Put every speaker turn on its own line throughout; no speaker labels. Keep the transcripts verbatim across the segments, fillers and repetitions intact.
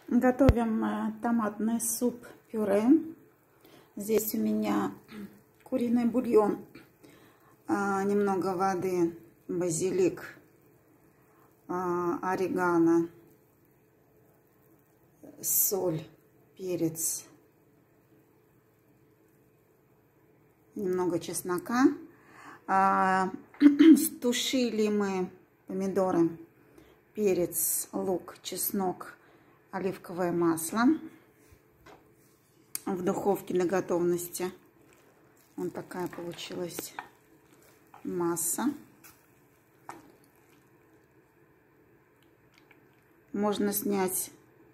Готовим томатный суп-пюре. Здесь у меня куриный бульон, немного воды, базилик, орегано, соль, перец, немного чеснока. Стушили мы помидоры, перец, лук, чеснок, оливковое масло в духовке до готовности. Вот такая получилась масса. Можно снять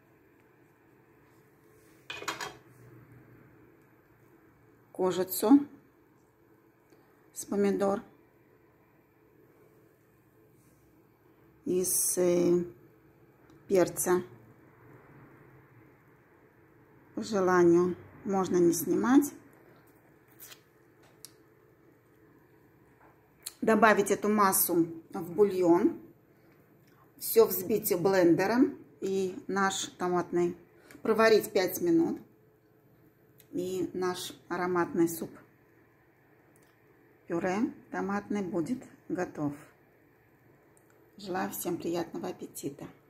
кожицу с помидор, из перца. По желанию можно не снимать. Добавить эту массу в бульон. Все взбить блендером. И наш томатный проварить пять минут. И наш ароматный суп-пюре томатный будет готов. Желаю всем приятного аппетита.